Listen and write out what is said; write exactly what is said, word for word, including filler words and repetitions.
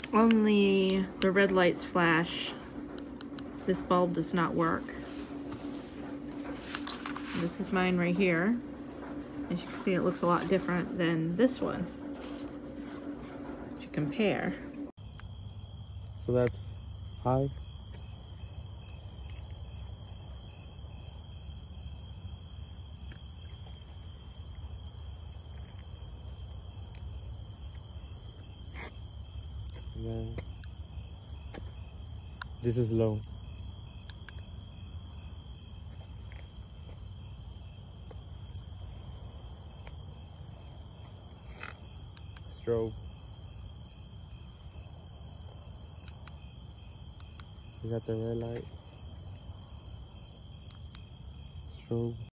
Only the red lights flash. This bulb does not work. This is mine right here. As you can see, it looks a lot different than this one. If you compare. So that's high. And then this is low. Strobe. We got the red light. Strobe.